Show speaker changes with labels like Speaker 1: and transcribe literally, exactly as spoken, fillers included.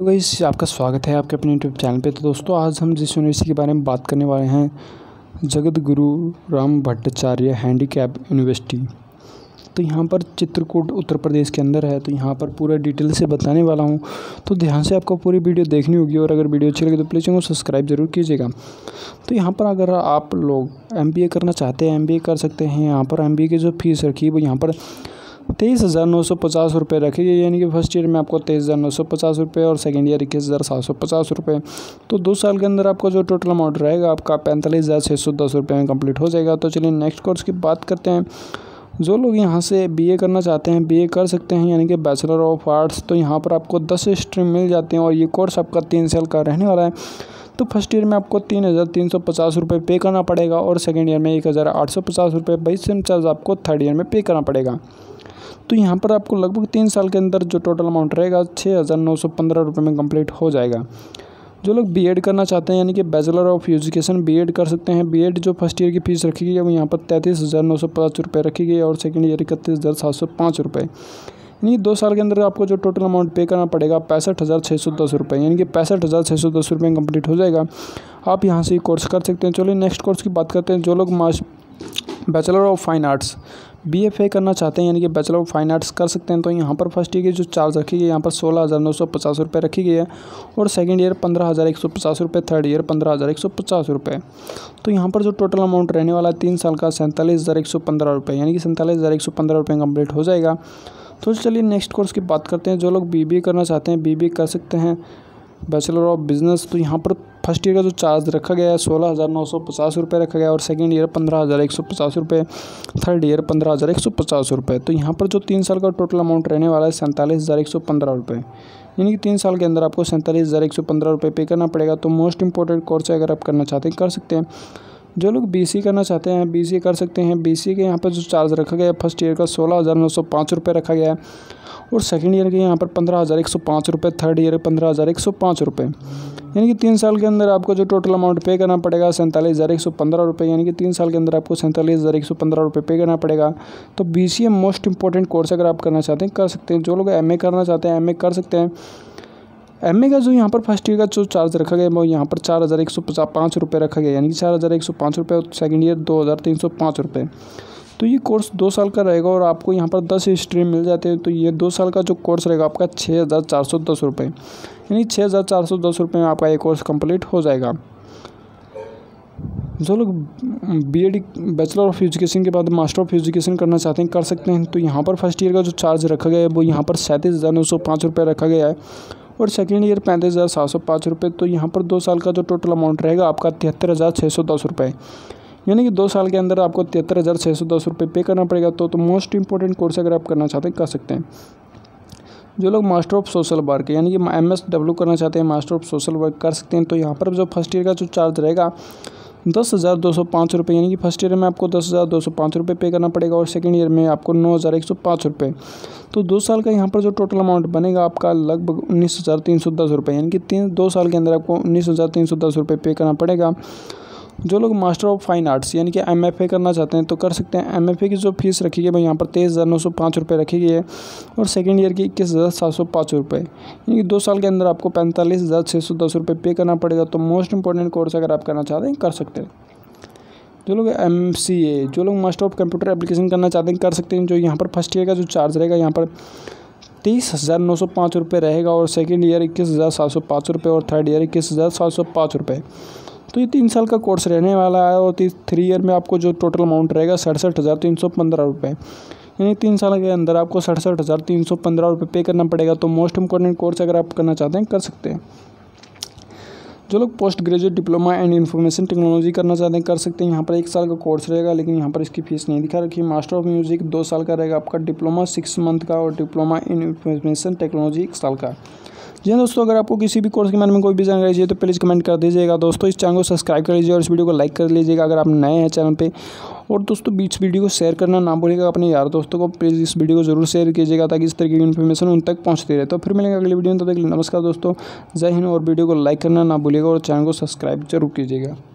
Speaker 1: तो गाइस आपका स्वागत है आपके अपने यूट्यूब चैनल पे। तो दोस्तों आज हम जिस यूनिवर्सिटी के बारे में बात करने वाले हैं, जगत गुरु राम भट्टाचार्य हैंडीकैप यूनिवर्सिटी। तो यहाँ पर चित्रकूट उत्तर प्रदेश के अंदर है। तो यहाँ पर पूरा डिटेल से बताने वाला हूँ, तो ध्यान से आपको पूरी वीडियो देखनी होगी। और अगर वीडियो अच्छी लगे तो प्लीज़ चैनल को सब्सक्राइब जरूर कीजिएगा। तो यहाँ पर अगर आप लोग एम बी ए करना चाहते हैं, एम बी ए कर सकते हैं। यहाँ पर एम बी ए की जो फीस रखी है वो यहाँ पर तेईस हज़ार नौ सौ पचास रुपये रखी गई, यानी कि फर्स्ट ईयर में आपको तेईस हज़ार नौ सौ पचास रुपये और सेकेंड ईयर इक्कीस हज़ार सात सौ पचास रुपये। तो दो साल के अंदर आपका जो टोटल अमाउंट रहेगा आपका पैंतालीस हज़ार छः सौ दस रुपये में कंप्लीट हो जाएगा। तो चलिए नेक्स्ट कोर्स की बात करते हैं। जो लोग यहाँ से बी ए करना चाहते हैं, बी ए कर सकते हैं, यानी कि बैचलर ऑफ आर्ट्स। तो यहाँ पर आपको दस स्ट्रीम मिल जाते हैं और ये कोर्स आपका तीन साल का रहने वाला है। तो फर्स्ट ईयर में आपको तीन हज़ार तीन सौ पचास रुपये पे करना पड़ेगा और सेकेंड ईयर में एक हज़ार आठ सौ पचास रुपये बाईस सेम चार्ज आपको थर्ड ईयर में पे करना पड़ेगा। तो यहाँ पर आपको लगभग तीन साल के अंदर जो टोटल अमाउंट रहेगा छः हज़ार नौ सौ पंद्रह रुपये में कंप्लीट हो जाएगा। जो लोग बीएड करना चाहते हैं, यानी कि बैचलर ऑफ एजुकेशन बीएड कर सकते हैं। बीएड जो फर्स्ट ईयर की फीस रखी गई है वो यहाँ पर तैंतीस हज़ार नौ सौ पचास रुपये रखी गई है और सेकेंड ईयर इकतीस हज़ार सात सौ पाँच रुपये। यानी दो साल के अंदर आपको जो टोटल अमाउंट पे करना पड़ेगा पैंसठ हज़ार छः सौ दस रुपये, यानी कि पैंसठ हज़ार छः सौ दस रुपये में कंप्लीट हो जाएगा। आप यहाँ से कोर्स कर सकते हैं। चलिए नेक्स्ट कोर्स की बात करते हैं। जो लोग मास bachelor of fine arts B F A करना चाहते हैं, यानी कि बैचलर ऑफ फाइन आर्ट्स कर सकते हैं। तो यहाँ पर फर्स्ट ईयर की जो चार्ज रखी गई है यहाँ पर सोलह हज़ार नौ सौ पचास रुपये रखी गई है और सेकंड ईयर पंद्रह हज़ार एक सौ पचास रुपये, थर्ड ईयर पंद्रह हज़ार एक सौ पचास रुपये। तो यहाँ पर जो टोटल अमाउंट रहने वाला है तीन साल का सैंतालीस हज़ार एक सौ पंद्रह रुपये, यानी कि सैंतालीस हज़ार एक सौ पंद्रह रुपये कंप्लीट हो जाएगा। तो चलिए नेक्स्ट कोर्स की बात करते हैं। जो लोग बी बी ए करना चाहते हैं, बी बी ए कर सकते हैं, बैचलर ऑफ बिजनेस। तो यहाँ पर फर्स्ट ईयर का जो चार्ज रखा गया है सोलह हज़ार नौ सौ पचास रुपये रखा गया है और सेकंड ईयर पंद्रह हज़ार एक सौ पचास रुपये, थर्ड ईयर पंद्रह हज़ार एक सौ पचास रुपये। तो यहाँ पर जो तीन साल का टोटल अमाउंट रहने वाला है सैंतालीस हज़ार एक सौ पंद्रह रुपये, यानी कि तीन साल के अंदर आपको सैंतालीस हज़ार एक सौ पंद्रह रुपये पे करना पड़ेगा। तो मोस्ट इंपॉर्टेंट कोर्स है, अगर आप करना चाहते हैं कर सकते हैं। जो लोग बी सी करना चाहते हैं, बी सी कर सकते हैं। बी सी के यहाँ पर जो चार्ज रखा गया है फर्स्ट ईयर का सोलह हज़ार नौ सौ पाँच रुपये रखा गया है और सेकंड ईयर के यहाँ पर पंद्रह हज़ार एक सौ पाँच रुपये, थर्ड ईयर पंद्रह हज़ार एक सौ पाँच रुपये। यानी कि तीन साल के अंदर आपको जो टोटल अमाउंट पे करना पड़ेगा सैंतालीस हज़ार एक सौ पंद्रह रुपये, यानी कि तीन साल के अंदर आपको सैंतालीस हज़ार एक सौ पंद्रह रुपये पे करना पड़ेगा। तो B C A most important course अगर आप करना चाहते हैं कर सकते हैं। जो लोग एम ए करना चाहते हैं एम ए कर सकते हैं। एम ए का जो यहाँ पर फर्स्ट ईयर का जो चार्ज रखा गया है वो यहाँ पर चार हज़ार एक सौ पचास पाँच रुपये रखा गया, यानी कि चार हज़ार एक सौ पाँच रुपये और सेकेंड ईयर दो हज़ार तीन सौ पाँच रुपये। तो ये कोर्स दो साल का रहेगा और आपको यहाँ पर दस स्ट्रीम मिल जाते हैं। तो ये दो साल का जो कोर्स रहेगा आपका छः हज़ार चार सौ दस रुपये, यानी छः हज़ार चार सौ दस रुपये में आपका ये कोर्स कंप्लीट हो जाएगा। जो लोग B Ed bachelor of education के बाद मास्टर ऑफ एजुकेशन करना चाहते हैं कर सकते हैं। तो यहाँ पर फर्स्ट ईयर का जो चार्ज रखा गया है वो यहाँ पर सैंतीस हज़ार नौ सौ पाँच रुपये रखा गया है और सेकेंड ईयर पैंतीस हज़ार सात सौ पाँच रुपये। तो यहाँ पर दो साल का जो टोटल अमाउंट रहेगा आपका तिहत्तर हज़ार छः सौ दस रुपये, यानी कि दो साल के अंदर आपको तिहत्तर हज़ार छः सौ दस रुपये पे करना पड़ेगा। तो, तो मोस्ट इंपॉर्टेंट कोर्स अगर आप करना चाहते हैं कर सकते हैं। जो लोग मास्टर ऑफ सोशल वर्क यानी कि एम एस डब्ल्यू करना चाहते हैं, मास्टर ऑफ सोशल वर्क कर सकते हैं। तो यहाँ पर जो फर्स्ट ईयर का जो चार्ज रहेगा दस हज़ार दो सौ पाँच रुपये, यानी कि फर्स्ट ईयर में आपको दस हज़ार दो सौ पाँच रुपये पे करना पड़ेगा और सेकंड ईयर में आपको नौ हज़ार एक सौ पाँच रुपये। तो दो साल का यहाँ पर जो टोटल अमाउंट बनेगा आपका लगभग उन्नीस हज़ार तीन सौ दस रुपये, यानी कि तीन दो साल के अंदर आपको उन्नीस हज़ार तीन सौ दस रुपये पे करना पड़ेगा। जो लोग मास्टर ऑफ फाइन आर्ट्स यानी कि एम एफ ए करना चाहते हैं तो कर सकते हैं। एम एफ ए की जो फीस रखी गई है यहाँ पर तेईस हज़ार नौ सौ पाँच रुपये रखी गई है और सेकेंड ईयर की इक्कीस हज़ार सात सौ पाँच रुपये, यानी कि दो साल के अंदर आपको पैंतालीस हज़ार छः सौ दस रुपये पे करना पड़ेगा। तो मोस्ट इंपॉर्टेंट कोर्स अगर आप करना चाहते हैं कर सकते हैं। जो लोग एम सी ए जो लोग मास्टर ऑफ कंप्यूटर एप्लीकेशन करना चाहते हैं कर सकते हैं। जो यहाँ पर फर्स्ट ईयर का जो चार्ज रहेगा यहाँ पर तेईस हज़ार नौ सौ पाँच रुपये रहेगा और सेकेंड ईयर इक्कीस हज़ार सात सौ पाँच रुपये और थर्ड ईयर इक्कीस हज़ार सात सौ पाँच रुपये। तो ये तीन साल का कोर्स रहने वाला है और थ्री ईयर में आपको जो टोटल अमाउंट रहेगा सड़सठ हज़ार तीन सौ पंद्रह रुपये, यानी तीन साल के अंदर आपको सड़सठ हज़ार तीन सौ पंद्रह रुपये पे करना पड़ेगा। तो मोस्ट इंपॉर्टेंट कोर्स अगर आप करना चाहते हैं कर सकते हैं। जो लोग post graduate diploma and information technology करना चाहते हैं कर सकते हैं। यहाँ पर एक साल का कोर्स रहेगा, लेकिन यहाँ पर इसकी फीस नहीं दिखा रखी। मास्टर ऑफ म्यूजिक दो साल का रहेगा आपका, डिप्लोमा सिक्स मंथ का और डिप्लोमा इन इन्फॉर्मेशन टेक्नोलॉजी एक साल का। जी हाँ दोस्तों, अगर आपको किसी भी कोर्स के बारे में कोई भी जानकारी चाहिए तो प्लीज़ कमेंट कर दीजिएगा। दोस्तों इस चैनल को सब्सक्राइब कर लीजिए और इस वीडियो को लाइक कर लीजिएगा अगर आप नए हैं चैनल पे। और दोस्तों बीच वीडियो को शेयर करना ना भूलिएगा अपने यार दोस्तों को। प्लीज़ इस वीडियो को जरूर शेयर कीजिएगा ताकि इस तरीके की इन्फॉर्मेशन उन तक पहुँचती रहे। तो फिर मिलेंगे अगली वीडियो में, तब तक नमस्कार दोस्तों, जय हिंद। और वीडियो को लाइक करना ना भूलिएगा और चैनल को सब्सक्राइब जरूर कीजिएगा।